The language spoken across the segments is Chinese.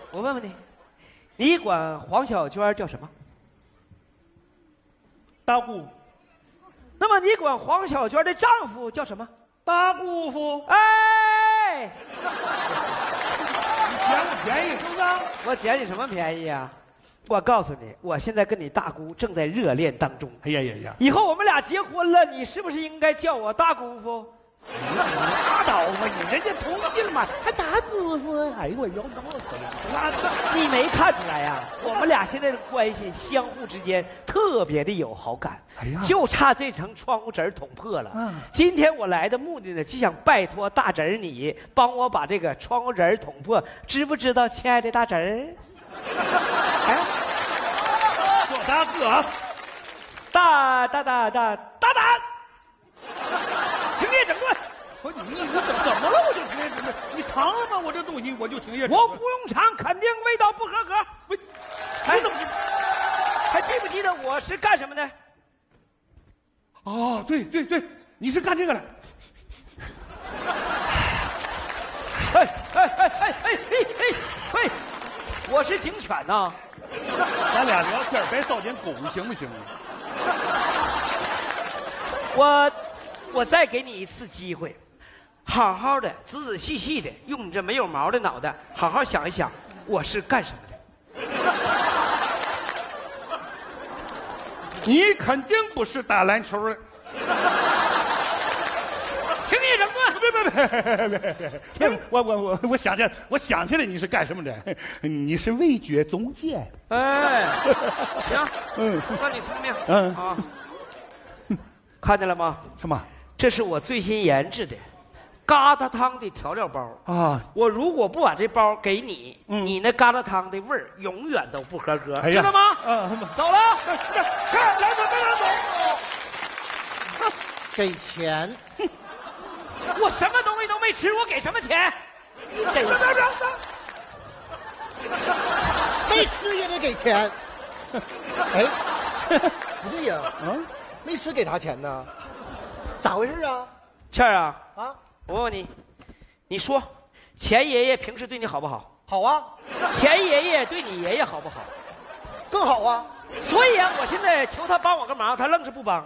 我问问你，你管黄小娟叫什么？ 大姑。 那么你管黄小娟的丈夫叫什么？ 大姑父。 哎， 你捡我便宜是不是？ 我捡你什么便宜啊？我告诉你，我现在跟你大姑正在热恋当中。 哎呀呀呀！ 以后我们俩结婚了，你是不是应该叫我大姑父？ 拉倒吧你，人家同意了嘛，还大姑父？哎呦我要闹死了！ 你没看出来呀？我们俩现在的关系相互之间特别的有好感。 哎呀， 就差这层窗户纸捅破了。今天我来的目的呢，就想拜托大侄儿你帮我把这个窗户纸捅破，知不知道，亲爱的大侄儿？哎， 做大哥， 大胆！停业整顿！ 不，你怎么了？我就停业整顿。你尝了吗？我这东西我就停业整顿。 我不用尝，肯定味道不合格。 不，你怎么？ 还记不记得我是干什么的？ 哦，对，你是干这个的。 嘿，我是警犬呐。 咱俩聊天别糟践狗行不行？ 我再给你一次机会，好好的、仔仔细细的，用你这没有毛的脑袋，好好想一想，我是干什么的？ 你肯定不是打篮球的。 停业整顿！ 别！我想起来你是干什么的？你是味觉中介。 哎，行，算你聪明。啊，看见了吗？ 什么？ 这是我最新研制的疙瘩汤的调料包啊！ 我如果不把这包给你，你那疙瘩汤的味儿永远都不合格，知道吗？走了，来走。 给钱。 我什么东西都没吃，我给什么钱？ 这没吃也得给钱。哎，不对呀，没吃给啥钱呢？咋回事啊？ 倩儿啊，我问问你，你说，钱爷爷平时对你好不好？ 好啊。 钱爷爷对你爷爷好不好？ 更好啊。 所以啊，我现在求他帮我个忙，他愣是不帮。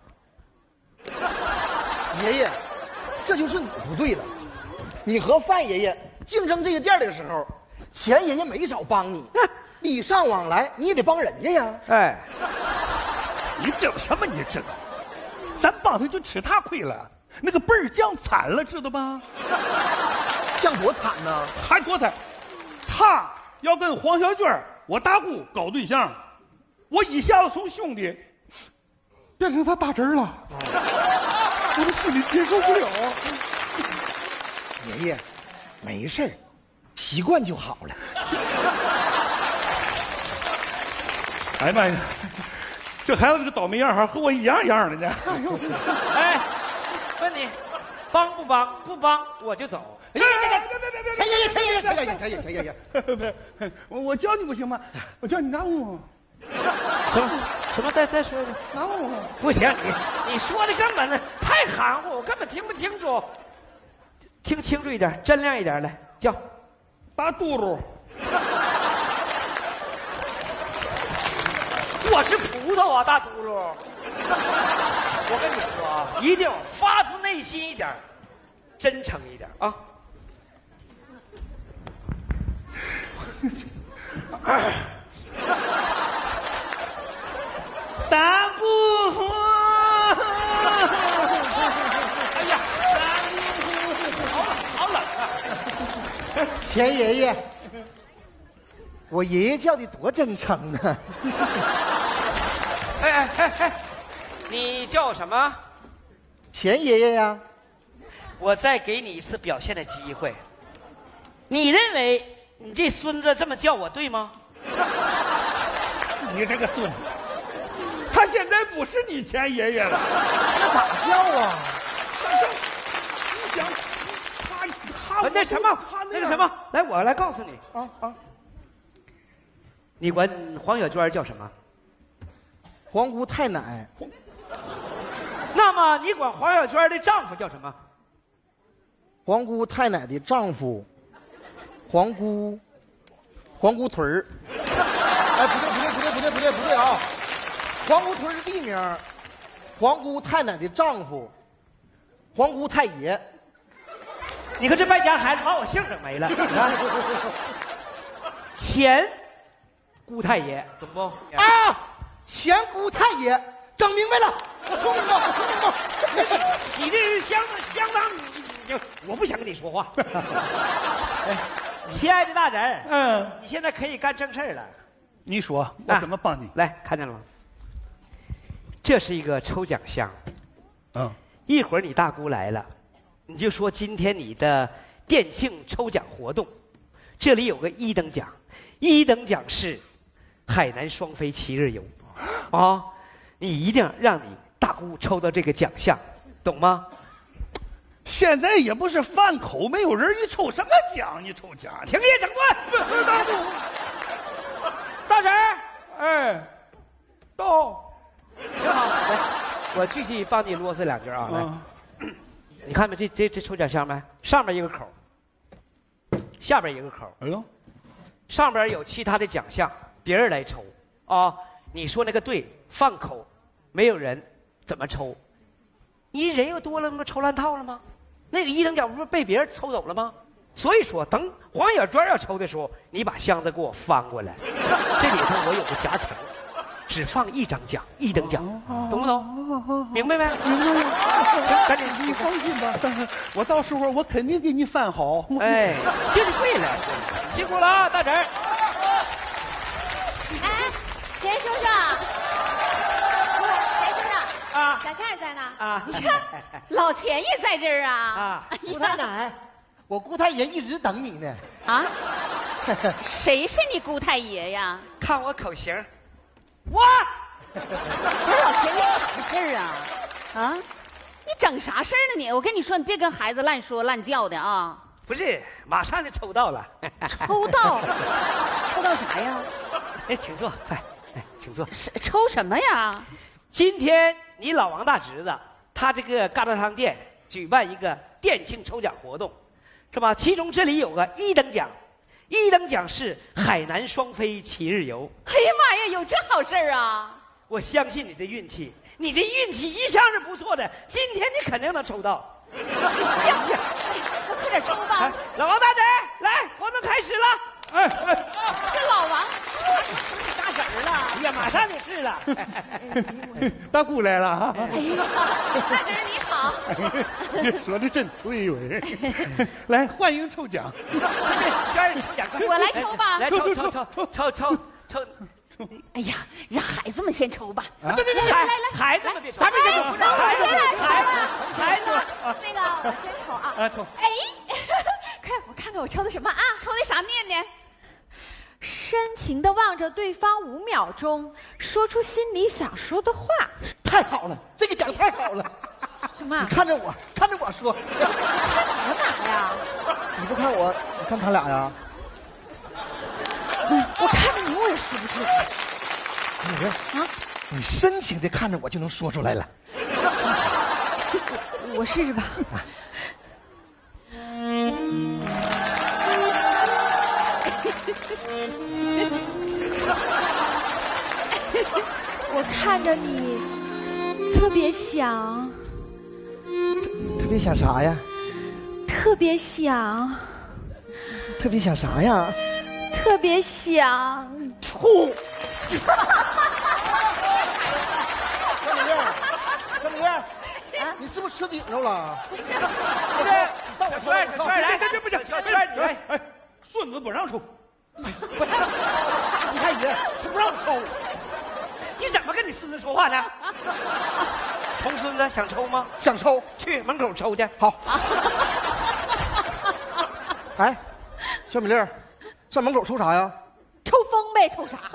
爷爷，这就是你不对了。你和范爷爷竞争这个店的时候，钱爷爷没少帮你，礼尚往来你也得帮人家呀。 哎， 你整什么？你知道？咱帮他就吃他亏了，那个倍儿降惨了，知道吗？ 降多惨呢？ 还多惨！他要跟黄小娟我大姑搞对象，我一下子从兄弟变成他大侄儿了，我的心里接受不了。 爷爷，没事儿，习惯就好了。 哎呀妈呀，这孩子这个倒霉样还和我一样样的呢。 哎，问你，帮不帮？不帮我就走。 钱爷爷， 我教你不行吗？我教你拿我。 什么？再说一遍。 拿我。 不行，你说的根本太含糊，我根本听不清楚。听清楚一点，真亮一点，来叫。 大嘟噜。 我是葡萄啊，大嘟噜。我跟你说啊，一定发自内心一点，真诚一点啊。 大姑父。 哎呀，好冷啊！ 钱爷爷，我爷爷叫的多真诚呢。 哎，你叫什么？ 钱爷爷呀。 我再给你一次表现的机会。你认为你这孙子这么叫我对吗？ 你这个孙子，他现在不是你钱爷爷了。 那咋叫啊？ 你想他那什么，来，我来告诉你啊。你管黄小娟叫什么？ 皇姑太奶。 那么你管黄小娟的丈夫叫什么？ 皇姑太奶的丈夫，皇姑皇姑屯儿。哎，不对啊！皇姑屯是地名，皇姑太奶的丈夫，皇姑太爷。 你看这败家孩子把我姓整没了。前姑太爷，懂不？ 啊，前姑太爷，整明白了，我聪明吧？ 你这是相当，我不想跟你说话。亲爱的大侄儿，你现在可以干正事了。 你说我怎么帮你？ 来，看见了吗？这是一个抽奖箱。一会儿你大姑来了，你就说今天你的店庆抽奖活动，这里有个1等奖，1等奖是海南双飞7日游，啊，你一定让你大姑抽到这个奖项，懂吗？ 现在也不是饭口，没有人，你抽什么奖？你抽奖？ 停业整顿！大姑，大婶儿， 哎，到。 挺好，来，我继续帮你啰嗦2句啊。来，你看没？这抽奖箱没？上面一个口，下边一个口。 哎呦， 上边有其他的奖项，别人来抽啊。你说那个对，饭口没有人，怎么抽？你人又多了，那不抽烂套了吗？那个1等奖不是被别人抽走了吗？所以说，等黄眼娟要抽的时候，你把箱子给我翻过来，这里头我有个夹层。只放1张奖，1等奖，懂不懂？明白没？明白了。赶紧， 你放心吧，我到时候我肯定给你翻好。 哎，这就对了，辛苦了啊，大侄儿。 哎，钱叔叔，钱叔叔啊，小倩儿在呢啊。你看，老钱也在这儿啊。 啊， 姑太奶，我姑太爷一直等你呢。 啊？谁是你姑太爷呀？ 看我口型。我， 不是老钱，你怎么事儿啊？啊，你整啥事儿呢你？我跟你说，你别跟孩子乱说乱叫的啊！ 不是，马上就抽到了。 抽到啥呀？ 哎，请坐，快，哎，请坐。 抽什么呀？ 今天你老王大侄子他这个疙瘩汤店举办一个店庆抽奖活动，是吧？其中这里有个1等奖。1等奖是海南双飞7日游。 哎呀妈呀，有这好事儿啊！ 我相信你的运气，你这运气一向是不错的，今天你肯定能抽到。 哎呀，那快点抽吧！ 老王大侄，来，活动开始了。 这老王你大婶儿了。 哎呀，马上就是了。 大姑来了啊！ 哎呀，大婶儿你好。 说的真脆喂！来，欢迎抽奖。 轩儿，抽奖， 我来抽吧。 来抽。 哎呀，让孩子们先抽吧。 对，来，孩子们别抽， 咱们先抽， 孩子， 那个我先抽啊。 抽。 哎，快，我看看我抽的什么啊？抽的啥面呢？ 深情地望着对方5秒钟，说出心里想说的话。 太好了，这个奖太好了。 什么？ 你看着我说。 看我哪呀？ 你不看我，你看他俩呀？ 我看着你，我也说不出来。 你深情地看着我就能说出来了。 我试试吧。我看着你，特别想。 特别想啥呀？ 特别想。 特别想啥呀？ 特别想吐。小米粒，你是不是吃顶着了？ 不是，到我圈来，这不行，圈你来。 哎，孙子不让抽。 你看爷，他不让我抽。 你怎么跟你孙子说话呢？重孙子想抽吗？ 想抽， 去门口抽去。 好。哎，小米粒，上门口抽啥呀？ 抽风呗，抽啥？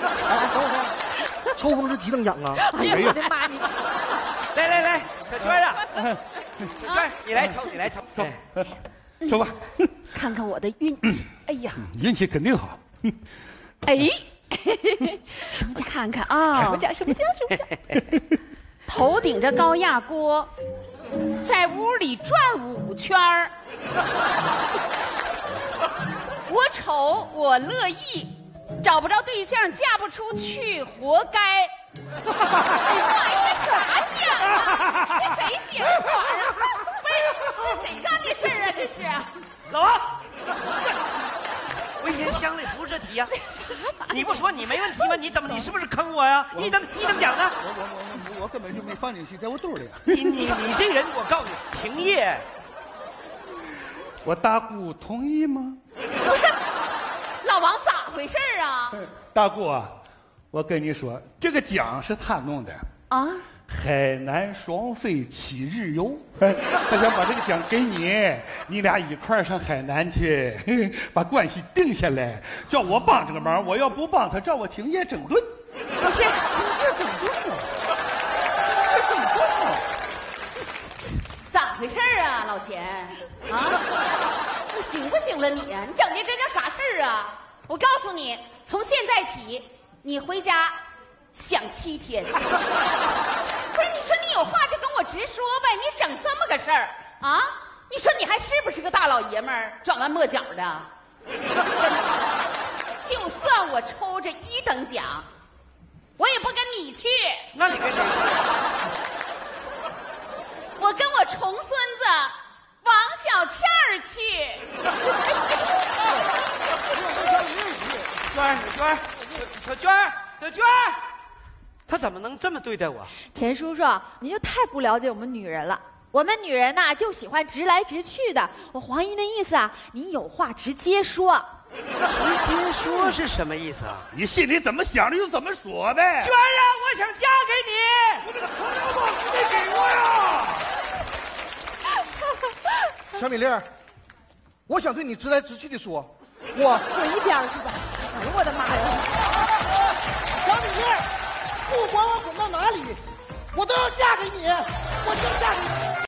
抽风是几等奖啊？ 哎呀，我的妈！你来，小圈啊，小圈，你来抽， 抽吧。 看看我的运气。哎呀， 运气肯定好。 哎，什么奖？看看啊， 什么奖？ 头顶着高压锅，在屋里转5圈儿。 我丑，我乐意，找不着对象，嫁不出去，活该。哎呀妈呀，这啥讲啊？这谁写的玩意儿？不是，是谁干的事儿啊？这是。 老王，危言乡里不是这题呀、你不说你没问题吗？你是不是坑我呀？你怎么讲呢？ 我根本就没放进去，在我兜里。 你这人，我告诉你，停业。 我大姑同意吗？ 不是，老王咋回事啊？ 大姑啊，我跟你说，这个奖是他弄的啊。 海南双飞7日游，他想把这个奖给你，你俩一块儿上海南去，把关系定下来。叫我帮这个忙，我要不帮他，叫我停业整顿。 不是，咋回事啊，老钱？啊，你行不行了你呀？你整的这叫啥事儿啊？我告诉你，从现在起，你回家想7天。不是，你说你有话就跟我直说呗，你整这么个事儿啊？你说你还是不是个大老爷们儿，转弯抹角的？真的，就算我抽着1等奖，我也不跟你去。 那你跟谁？ 我跟我重孙子王小倩儿去。 小娟儿，他怎么能这么对待我？ 钱叔叔，你就太不了解我们女人了。我们女人呐，就喜欢直来直去的。我黄姨那意思啊，你有话直接说。 直接说是什么意思啊？ 你心里怎么想的就怎么说呗。 娟儿啊，我想嫁给你。 我这个材料吧，你得给我呀。 小米粒儿，我想对你直来直去的说，我滚一边去吧！哎呦我的妈呀！ 小米粒儿，不管我滚到哪里，我都要嫁给你，我就嫁给你。